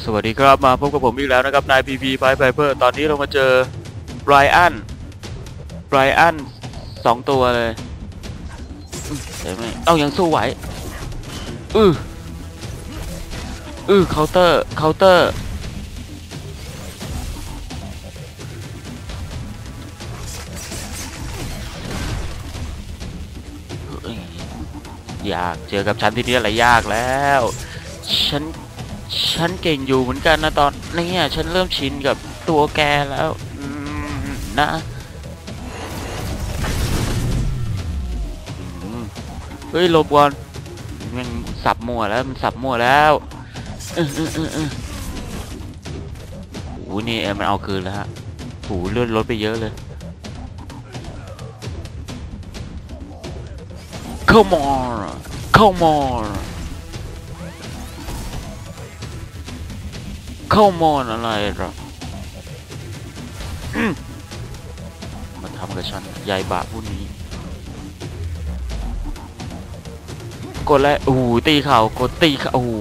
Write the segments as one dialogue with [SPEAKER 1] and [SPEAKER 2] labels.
[SPEAKER 1] สวัสดีครับมาพบกับผมอีกแล้วนะครับนายพีพีไพเปอร์ตอนนี้เรามาเจอไบรอัน2ตัวเลยเห็นไหมเอายังสู้ไหวเคาน์เตอร์ยากเจอกับฉันที่นี่อะไรยากแล้วฉันเก่งอยู่เหมือนกันนะตอนนี้ฉันเริ่มชินกับตัวแกแล้วนะเฮ้ยหลบก่อนมันสับมั่วแล้วโอ้นี่มันเอาคืนแล้วฮะโอ้เลื่อนรถไปเยอะเลย Come on อะไรหรอมาทำกับฉันยายบาผู้นี้กดแล้วโอ้โหตีเข่ากดตีเข่าโอ้โห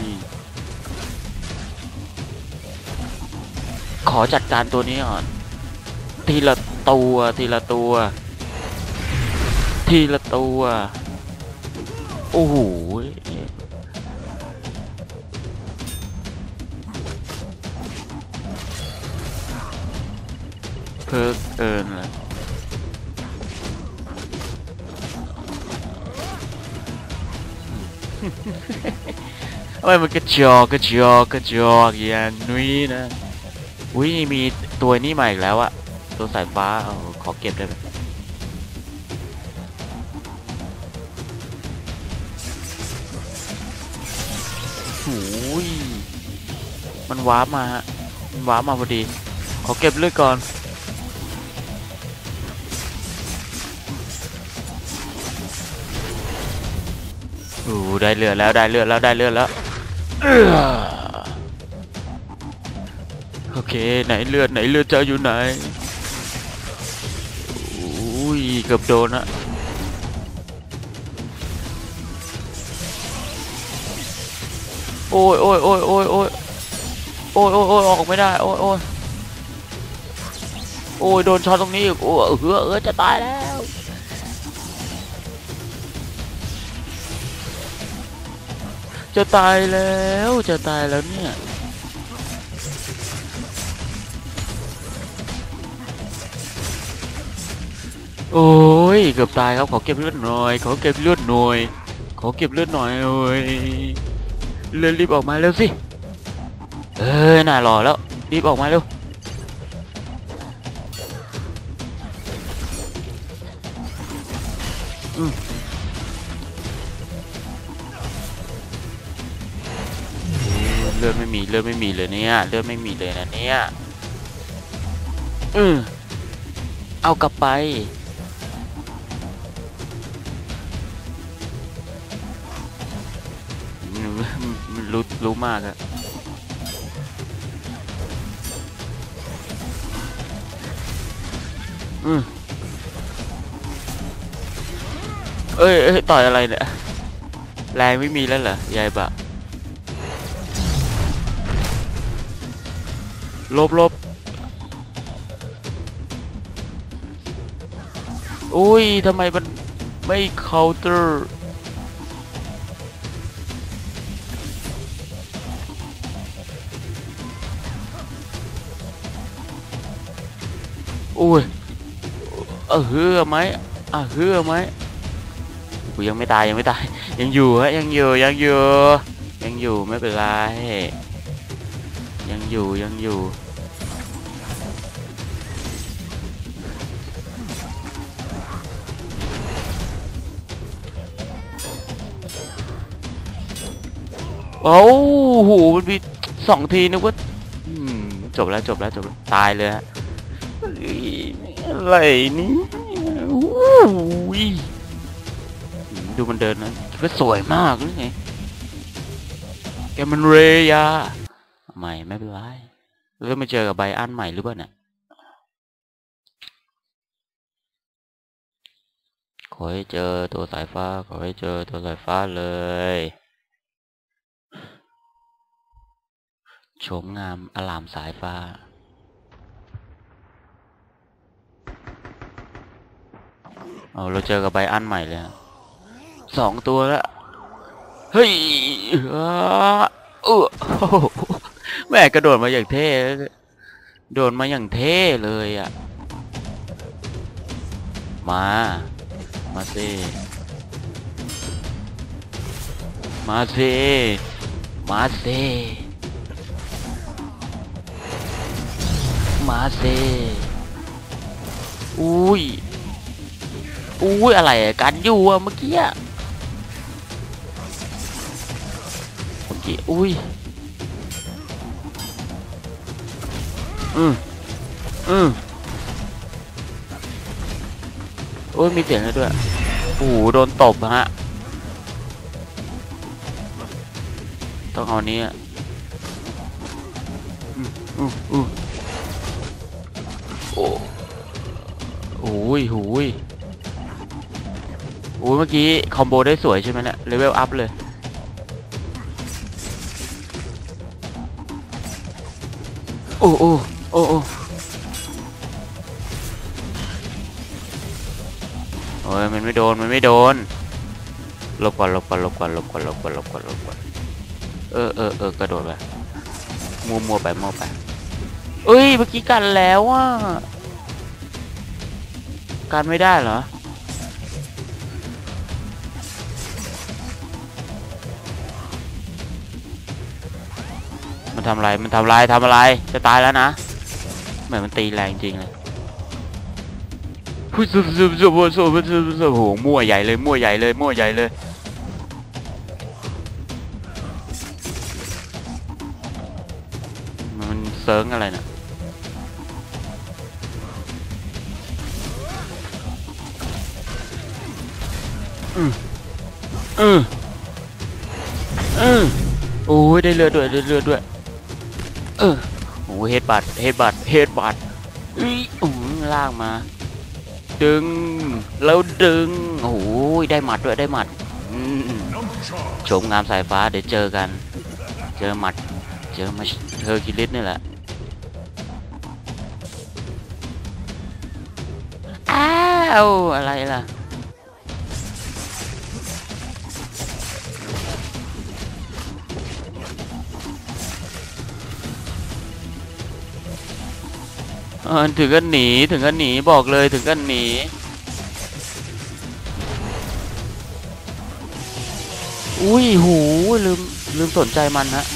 [SPEAKER 1] ขอจัดการตัวนี้ก่อนทีละตัวโอ้โหเพิกเกินเลยทำไมมันกระจอกอย่างนี้นะอุ้ยมีตัวนี้มาอีกแล้วอะตัวสายฟ้าขอเก็บได้ไหมโอ้ยมันวาร์ปมาฮะพอดีขอเก็บเลือดก่อนได้เลือดแล้วโอเคไหนเลือดเจ้าอยู่ไหนอุ้ยเกือบโดนอะโอ้ยออกไม่ได้โอ้ยโดนช็อตตรงนี้โอ้จะตายแล้วจะตายแล้วเนี่ยโอ้ยเกือบตายครับขอเก็บเลือดหน่อยโอ้ยเลือดรีบออกมาเร็วสิน่ารอแล้วรีบออกมาเร็วเลือดไม่มีเลยเนี่ยนะเนี่ยเอากลับไปมันรู้มากอะต่อยอะไรเนี่ยแรงไม่มีแล้วเหรอยายบะลบอุ้ยทำไมมันไม่เคาน์เตอร์อุ้ยเฮือไหมกูยังไม่ตายยังอยู่ฮะยังอยู่ไม่เป็นไรยังอยู่โอ้โหมันมี2 ทีนึกว่าจบแล้วตายเลยฮะอะไรนี่ดูมันเดินนะก็สวยมากเลยไงแกมันเรยาใหม่ไม่เป็นไรแล้วมาเจอกับไบอันใหม่หรือเปล่าเนี่ยขอให้เจอตัวสายฟ้าเลยโฉมงามอลามสายฟ้าเอาเราเจอกับไบอันใหม่เลย2 ตัวแล้วเฮ้ยแม่กระโดดมาอย่างเท่โดดมาอย่างเท่เลยอ่ะมาสิมาสิมาสิมาสิอุ้ยอะไรกันอยู่อะเมื่อกี้อุ้ยโอ้ยมีเสียงแล้วด้วยโอ้โหโดนตบฮะต้องเอานี้โอ้ยเมื่อกี้คอมโบได้สวยใช่ไหมเนี่ยเลเวลอัพเลยโอ้ยมันไม่โดนหลบก่อนกระโดดไปมัวไปเอ้ยเมื่อกี้กันแล้วอ่ะกันไม่ได้เหรอมันทำอะไรจะตายแล้วนะเหมือนมันตีแรงจริงเลยโอ้โหมั่วใหญ่เลยมันเซิร์งอะไรนะโอ้ยได้เลือดด้วยโอ้เฮดบัตลากมาดึงแล้วดึงโอ้ยได้หมัดโฉมงามสายฟ้าเดี๋ยวเจอกันเจอมาเธอคิริสนี่แหละอ้าวอะไรล่ะถึงกันหนีบอกเลยถึงกันหนีอุ้ยหูลืมสนใจมันฮะ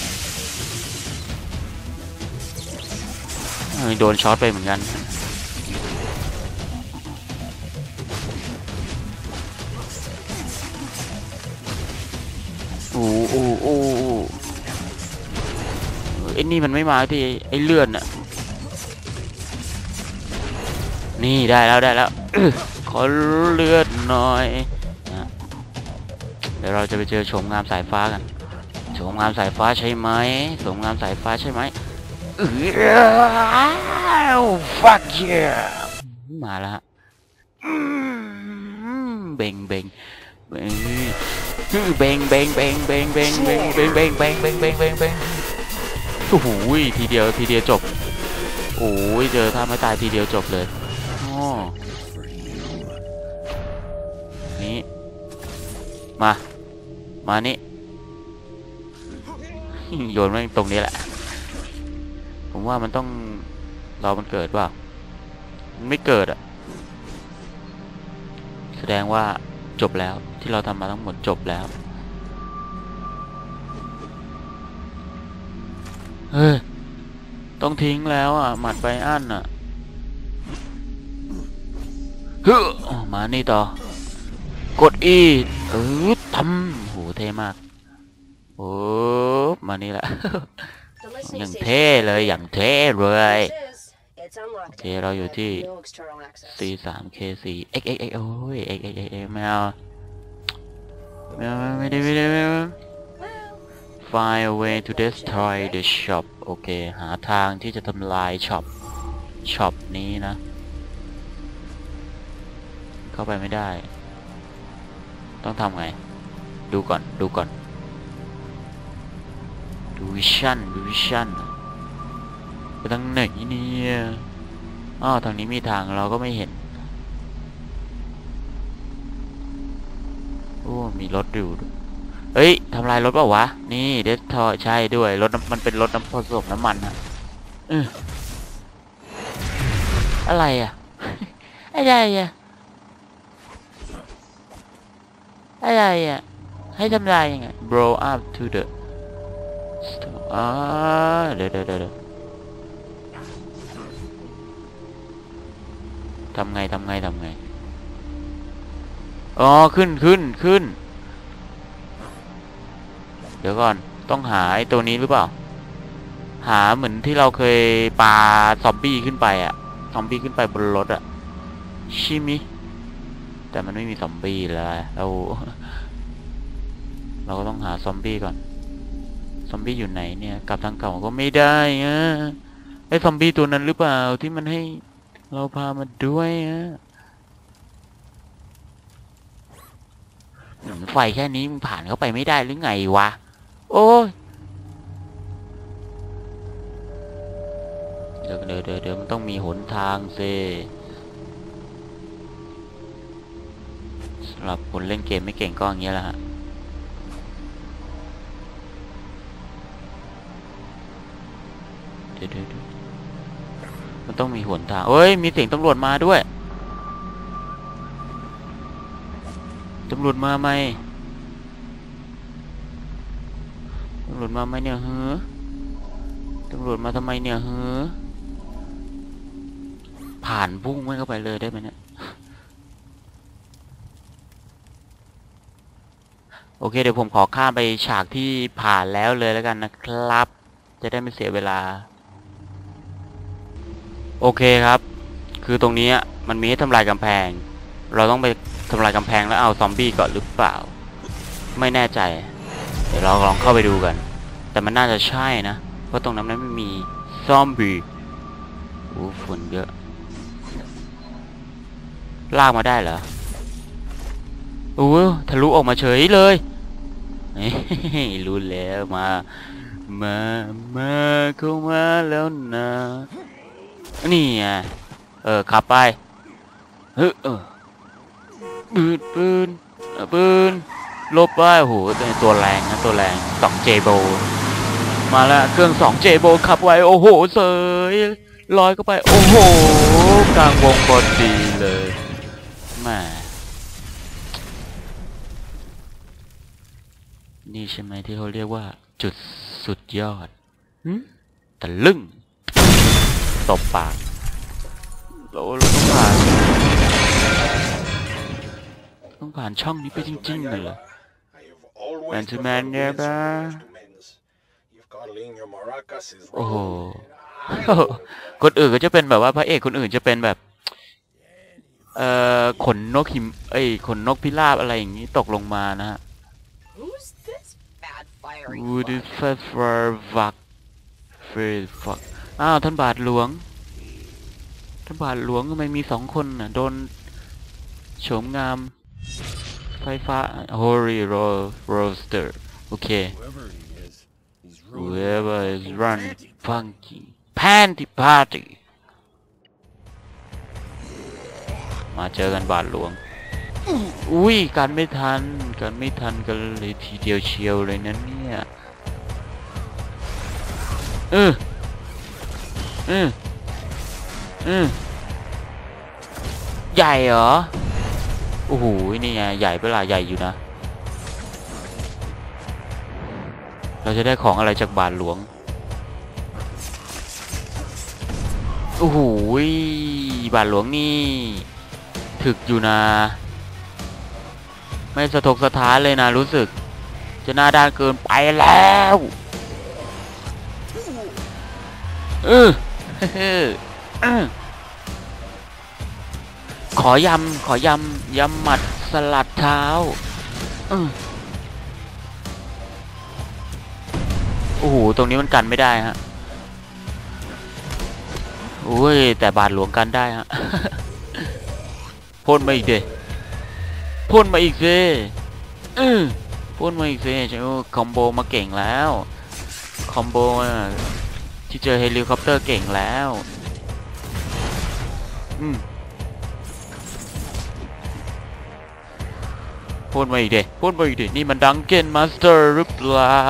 [SPEAKER 1] โดนช็อตไปเหมือนกันโอ้ไอ้นี่มันไม่มาที่ไอ้เลื่อนอะนี่ได้แล้วขอเลือดหน่อยนะเดี๋ยวเราจะไปเจอโฉมงามสายฟ้ากันโฉมงามสายฟ้าใช่ไหมfuck yeah มาแล้วฮะเบ่งโอ้โหทีเดียวจบโอ้ยเจอถ้าไม่ตายทีเดียวจบเลยนี่มานี่โยนมันตรงนี้แหละผมว่ามันต้องมันเกิดว่ามันไม่เกิดอ่ะแสดงว่าจบแล้วที่เราทำมาทั้งหมดจบแล้วต้องทิ้งแล้วอ่ะหมัดไบอันอ่ะมานี่ต่อกดอีทำโหเท่มากโอ้มานี่แหละอย่างเท่เลยโอเคเราอยู่ที่ C3K4 โอ้ยไม่เอาไม่ได้ Find a way to destroy the shop โอเคหาทางที่จะทำลายช็อปนี้นะเข้าไปไม่ได้ต้องทำไงดูก่อนดูวิชั่นไปทางไหนเนี่ยอ้าวทางนี้มีทางเราก็ไม่เห็นโอ้มีรถอยู่เอ้ยทำลายรถเปล่าวะนี่เดสทอยใช่ด้วยรถมันเป็นรถน้ำผสมน้ำมันฮะอะไรอ่ะ อะไรอ่ะให้ทำลายยังไง blow up to the เดี๋ยวทำไงอ๋อขึ้นเดี๋ยวก่อนต้องหาไอ้ตัวนี้หรือเปล่าหาเหมือนที่เราเคยปาซอมบี้ขึ้นไปอะซอมบี้ขึ้นไปบนรถอะชิมิแต่มันไม่มีซอมบี้แล้วเราก็ต้องหาซอมบี้ก่อนซอมบี้อยู่ไหนเนี่ยกลับทางเก่าก็ไม่ได้อะไอ้ซอมบี้ตัวนั้นหรือเปล่าที่มันให้เราพามาด้วยอะไฟแค่นี้มึงผ่านเข้าไปไม่ได้หรือไงวะโอ้ยเดี๋ยวมันต้องมีหนทางสิสำหรับคนเล่นเกมไม่เก่งก็อย่างเงี้ยแหละฮะเดี๋ยวมันต้องมีหนทางเอ้ยมีเสียงตำรวจมาด้วยตำรวจมาไหมเนี่ยเฮ้อตำรวจมาทำไมเนี่ยเฮ้อผ่านบุ้งไม่เข้าไปเลยได้ไหมเนี่ยโอเคเดี๋ยวผมขอข้ามไปฉากที่ผ่านแล้วเลยแล้วกันนะครับจะได้ไม่เสียเวลาโอเคครับคือตรงนี้มันมีให้ทำลายกำแพงเราต้องไปทำลายกำแพงแล้วเอาซอมบี้ก่อนหรือเปล่าไม่แน่ใจเดี๋ยวเราลองเข้าไปดูกันแต่มันน่าจะใช่นะเพราะตรงนั้นไม่มีซอมบี้โอ้ฝุ่นเยอะลากมาได้เหรอโอ้ทะลุออกมาเฉยเลยรู้แล้วมาเข้ามาแล้วนะนี่ไงขับไปปืนลบไปโอ้โหตัวแรงนะตัวแรง2 J-Bo มาแล้วเครื่อง2 J-Bo ขับไว้โอ้โหเสยลอยเข้าไปโอ้โหกลางวงพอดีเลยแม่นี่ใช่ไหมที่เขาเรียกว่าจุดสุดยอดตะลึ่งตบปากเราต้องผ่านช่องนี้ไปจริงๆเลยเหรอแมนทูแมนเนี่ยบ้าโอ้โหคนอื่นก็จะเป็นแบบว่าพระเอกคนอื่นจะเป็นแบบขนนกหิมขนนกพิราบอะไรอย่างนี้ตกลงมานะฮะวูดิฟเฟอร์วักอ้าวท่านบาทหลวงทำไมมี2 คนน่ะโดนโฉมงามไฟฟ้า Holy Roaster โอเค Whoever is running funky panty party มาเจอกันบาทหลวงอุ้ยกันไม่ทันกันเลยทีเดียวเชียวเลยนั้นเนี่ยใหญ่เหรอโอ้โหนี่ไงใหญ่เปล่าใหญ่อยู่นะเราจะได้ของอะไรจากบาทหลวงโอ้โหบาทหลวงนี่ถึกอยู่นะไม่สะทกสะท้านเลยนะรู้สึกจะหน้าด้านเกินไปแล้วขอยำหมัดสลัดเท้าโอ้โหตรงนี้มันกันไม่ได้ฮะโอ้ยแต่บาทหลวงกันได้ฮะพ่นมาอีกสิพ่นมาอีกสิใช่คอมโบมาเก่งแล้วคอมโบที่เจอเฮลิคอปเตอร์เก่งแล้วพูดมาอีกเดพูดมาอีกเดนี่มันดังเก้นมาสเตอร์หรือเปล่า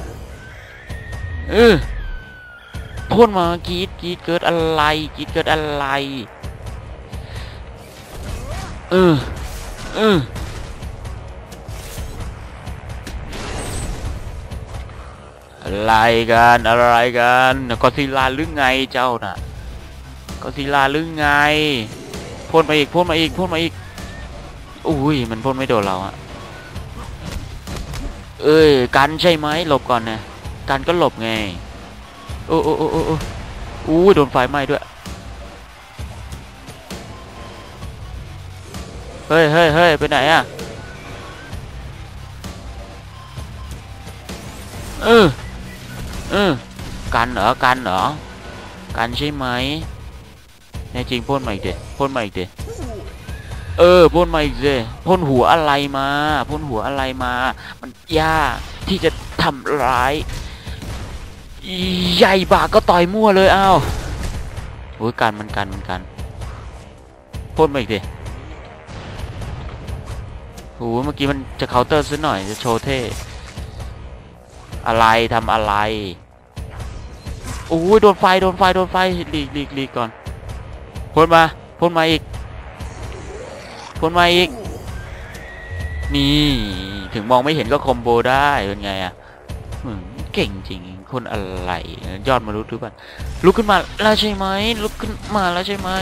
[SPEAKER 1] พูดมากรีดเกิดอะไรกรีดเกิดอะไรอะไรกันอะไรกันก็อดซิลล่าหรือไงเจ้าน่ะก็อดซิลล่าหรือไงพ่นมาอีกพ่นมาอีกพ่นมาอีกอุ้ยมันพ่นไม่โดนเราอะกันใช่ไหมหลบก่อนนะกันก็หลบไงโอ้โดนไฟไหม้ด้วยเฮ้ยไปไหนอะกันเหรอกันใช่ไหมแน่จริงพ่นมาอีกเด็ดพ่นมาอีกเด็ดพ่นมาอีกเลยพ่นหัวอะไรมาพ่นหัวอะไรมามันยากที่จะทำร้ายใหญ่บาก็ต่อยมั่วเลยอ้าวโอ้ยกันพ่นมาอีกดิโอ้เมื่อกี้มันจะเคาน์เตอร์ซะหน่อยจะโชว์เท่อะไรทำอะไรโอ้ยโดนไฟหลีกก่อนพ่นมาอีกนี่ถึงมองไม่เห็นก็คอมโบได้เป็นไงอะเก่งจริงคนอะไรยอดมนุษย์ทุกคนลุกขึ้นมาแล้วใช่ไหมลุกขึ้นมาแล้วใช่ไหม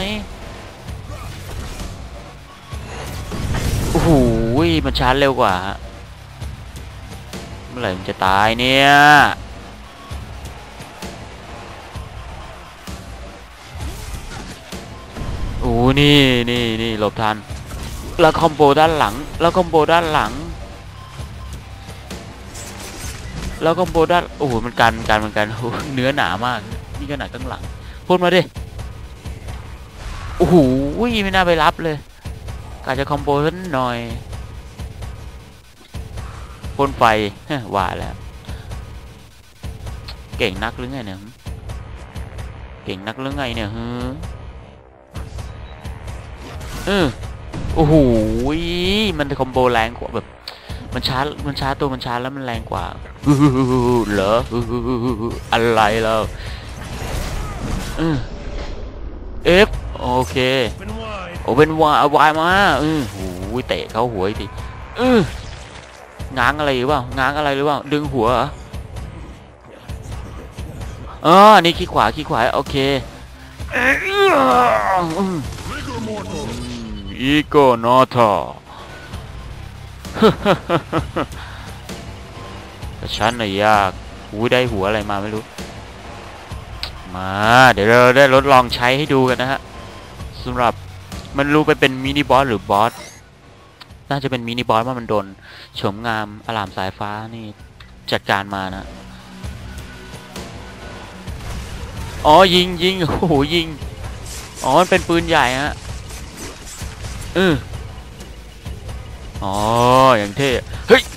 [SPEAKER 1] โอ้โหมันชาร์จเร็วกว่าเมื่อไหร่มันจะตายเนี่ยโอ้นี่หลบทันแล้วคอมโบด้านหลังแล้วคอมโบด้านโอ้โหมันกันเนื้อหนามากนี่ก็หนาข้างหลังพ่นมาดิโอ้โหไม่น่าไปรับเลยกะจะคอมโบสักหน่อยพ่นไฟว่าแล้วเก่งนักหรือไงเนี่ยโอ้โหมันคอมโบแรงกว่าแบบมันชาร์จตัวมันชาร์จแล้วมันแรงกว่าเหรออะไรแล้วF โอเคโอเป็นวายมาโอ้โหเตะเข้าหัวทีง้างอะไรหรือเปล่าดึงหัวนี่ขี้ขวาโอเคอีโกนอทอแต่ฉันน่ะยากได้หัวอะไรมาไม่รู้มาเดี๋ยวเราได้ทดลองใช้ให้ดูกันนะฮะสำหรับมันรู้ไปเป็นมินิบอสหรือบอสน่าจะเป็นมินิบอสว่ามันโดนโฉมงามอลามสายฟ้านี่จัดการมานะยิงโอ้โหยิงมันเป็นปืนใหญ่ฮะอย่างเท่เฮ้ย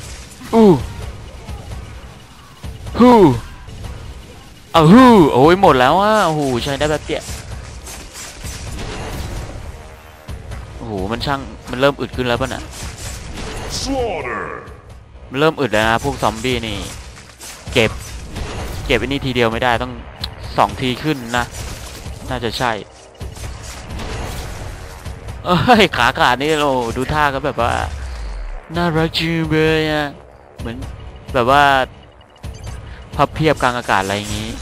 [SPEAKER 1] โอ้ยหมดแล้วอ่ะโอ้โหใช้ได้แบบเดียวโอ้โหมันเริ่มอึดขึ้นแล้วป่ะน่ะมันเริ่มอึดแล้วนะพวกซอมบี้นี่เก็บอันนี้ทีเดียวไม่ได้ต้อง2 ทีขึ้นนะน่าจะใช่ขาขาดนี่โอ้ดูท่าก็แบบว่าน่ารักจริงเลยอ่ะเหมือนแบบว่าพับเพียบกลางอากาศอะไรอย่างงี้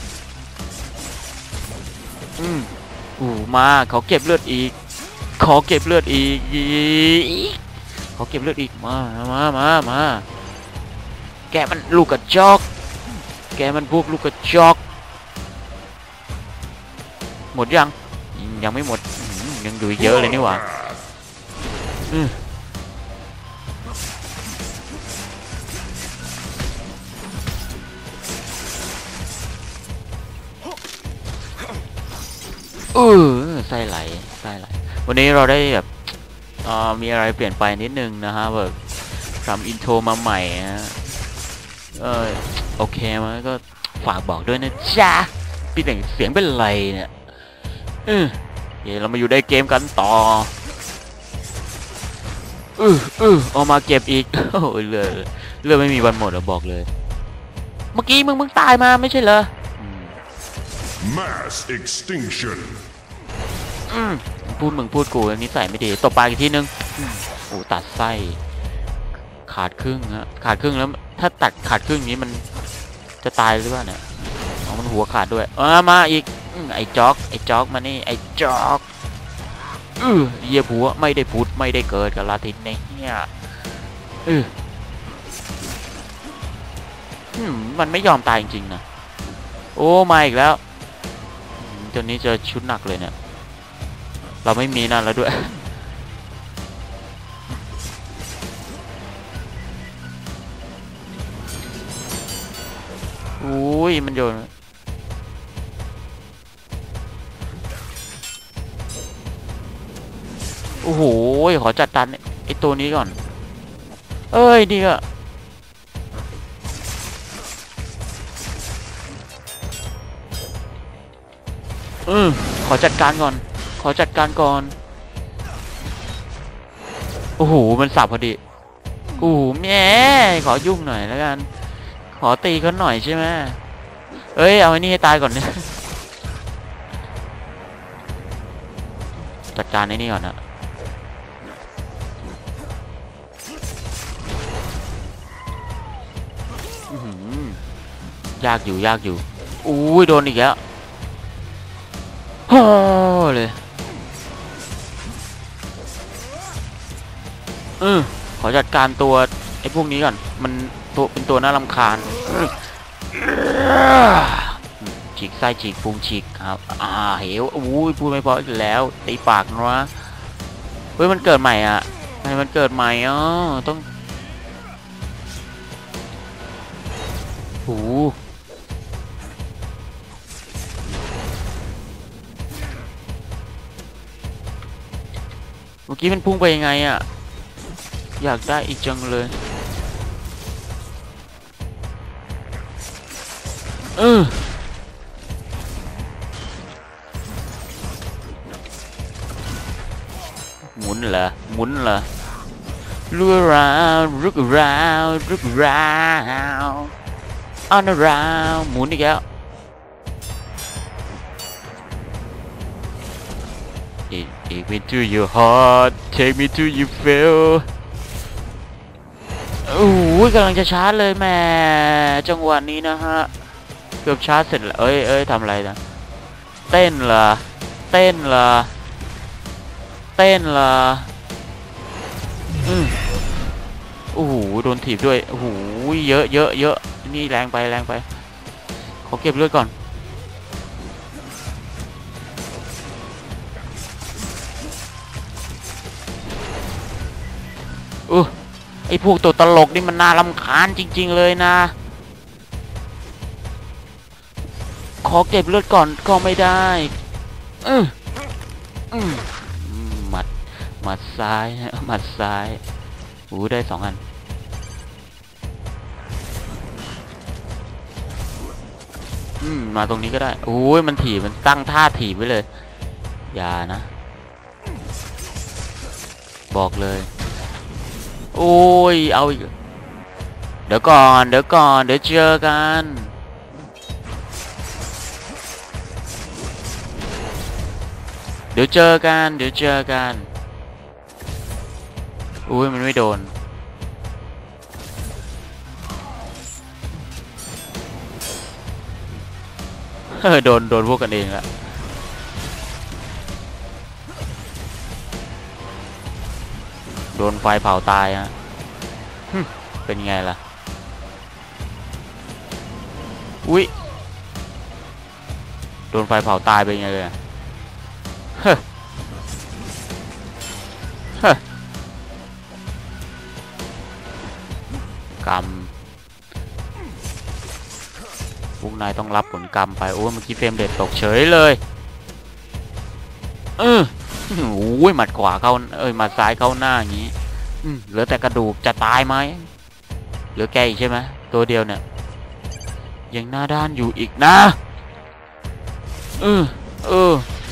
[SPEAKER 1] มาเขาเก็บเลือดอีกมาแกมันลูกกระจอกพวกลูกกระจอกหมดยังไม่หมดยังดูเยอะเลยนี่หว่าไส้ไหลวันนี้เราได้แบบมีอะไรเปลี่ยนไปนิดนึงนะฮะแบบทำอินโทรมาใหม่นะโอเคมันก็ฝากบอกด้วยนะจ๊ะพี่แต่งเสียงเป็นไรเนี่ยเดี๋ยวเรามาอยู่ในเกมกันต่อเอามาเก็บอีกโอ้ยเรือไม่มีวันหมดเราบอกเลยเมื่อกี้มึงตายมาไม่ใช่เหรอ
[SPEAKER 2] Mass extinction
[SPEAKER 1] พูดกูอันนี้ใส่ไม่ดีตบปากอีกทีนึงโอ้ตัดไส้ขาดครึ่งฮะขาดครึ่งแล้วถ้าตัดขาดครึ่งนี้มันจะตายหรือเปล่าเนี่ยมันหัวขาดด้วยมาอีกไอ้จ๊อกมานี่ไอ้จ๊อกเหยียบหัวไม่ได้พูดไม่ได้เกิดกับลาตินเนี่ยมันไม่ยอมตายจริงๆนะโอ้มาอีกแล้วจนนี้เจอชุดหนักเลยเนี่ยเราไม่มีนั่นแล้วด้วยอุ้ยมันโยนโอ้โหขอจัดการไอตัวนี้ก่อนเอ้ยดีอะขอจัดการก่อนโอ้โหมันสับพอดีโอ้โหแม่ขอยุ่งหน่อยแล้วกันขอตีเขาหน่อยใช่ไหมเอ้ยเอาไอ้นี่ให้ตายก่อนเนี่ยจัดการไอ้นี่ก่อนนะยากอยู่อุ้ยโดนอีกแล้วโอ้เลยขอจัดการตัวไอ้พวกนี้ก่อนมันตัวเป็นตัวน่ารำคาญฉีกไส้ฉีกพุงฉีกครับเหวอุ้ยพูดไม่พออีกแล้วตีปากนะเฮ้ยมันเกิดใหม่อ่ะมันเกิดใหม่ต้องโอ้เมื่อกี้มันพุ่งไปยังไงอ่ะอยากได้อีกจังเลยหมุนเหรอlook around on around หมุนอีกแล้วTake me to your heart take me to your feel โอ้ยกำลังจะชาร์จเลยแม่จังหวะนี้นะฮะเกือบชาร์จเสร็จแล้วเอ้ยทำอะไรนะเต้นเหรอโอ้โหโดนถีบด้วยโอ้โหเยอะนี่แรงไปขอเก็บเลือดก่อนไอ้พวกตัวตลกนี่มันน่ารำคาญจริงๆเลยนะขอเก็บเลือดก่อนก็ไม่ได้หมัดซ้ายได้2 อันมาตรงนี้ก็ได้โอ้ยมันถีบมันตั้งท่าถีบไว้เลยอย่านะบอกเลยโอ้ยเอาอีกเดี๋ยวก่อนเดี๋ยวเจอกันอุ้ยมันไม่โดนโดนพวกกันเองละโดนไฟเผาตายฮะเป็นไงล่ะอุ้ยโดนไฟเผาตายเป็นไงเลยกรรมพวกนายต้องรับผลกรรมไปโอ้เมื่อกี้เฟรมเรทตกเฉยเลยโอ้ยหมัดขวาเข้าหมัดซ้ายเข้าหน้าอย่างนี้เหลือแต่กระดูกจะตายไหมเหลือแกอีกใช่ไหมตัวเดียวเนี่ยยังหน้าด้านอยู่อีกนะเออเออ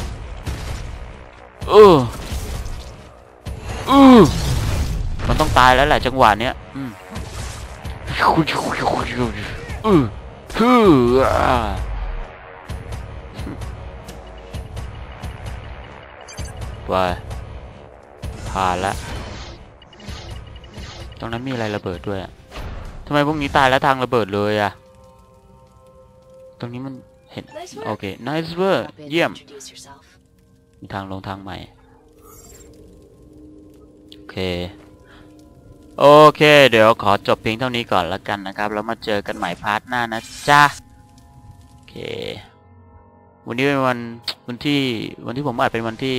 [SPEAKER 1] เออเออมันต้องตายแล้วแหละจังหวะเนี้ยไปผ่านแล้วตรงนั้นมีอะไรระเบิดด้วยอะทำไมพวกนี้ตายแล้วทางระเบิดเลยอะตรงนี้มันเห็นโอเค nice work เยี่ยมมีทางลงทางใหม่โอเคโอเคเดี๋ยวขอจบเพียงเท่านี้ก่อนแล้วกันนะครับแล้วมาเจอกันใหม่พาร์ทหน้านะจ๊ะโอเควันนี้เป็นวันที่ผมอัดเป็นวันที่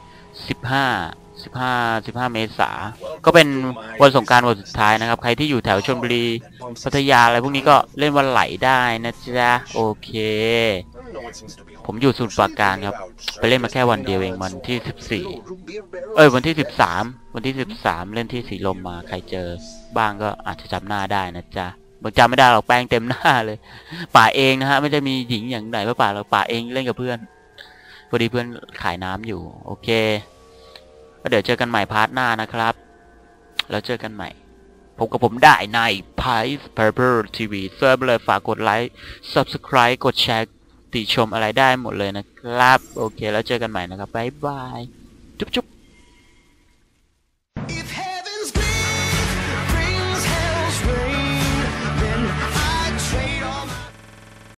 [SPEAKER 1] 15 เมษาก็เป็นวันสงกรานต์วันสุดท้ายนะครับใครที่อยู่แถวชลบุรีพัทยาอะไรพวกนี้ก็เล่นวันไหลได้นะจ๊ะโอเคผมอยู่สมุทรปราการครับไปเล่นมาแค่วันเดียวเองวันที่14วันที่13เล่นที่สีลมมาใครเจอบ้างก็อาจจะจำหน้าได้นะจ๊ะบางจำไม่ได้หรอกแป้งเต็มหน้าเลยป่าเองนะฮะไม่ได้มีหญิงอย่างไหนป่าเราป่าเองเล่นกับเพื่อนพอดีเพื่อนขายน้ำอยู่โอเคก็เดี๋ยวเจอกันใหม่พาร์ทหน้านะครับแล้วเจอกันใหม่พบกับผมได้ใน Pice Purple TV เซิร์ฟเลยฝากกดไลค์ Subscribe กดแชร์ติชมอะไรได้หมดเลยนะครับโอเคแล้วเจอกันใหม่นะครับบ๊ายบายจุ๊บ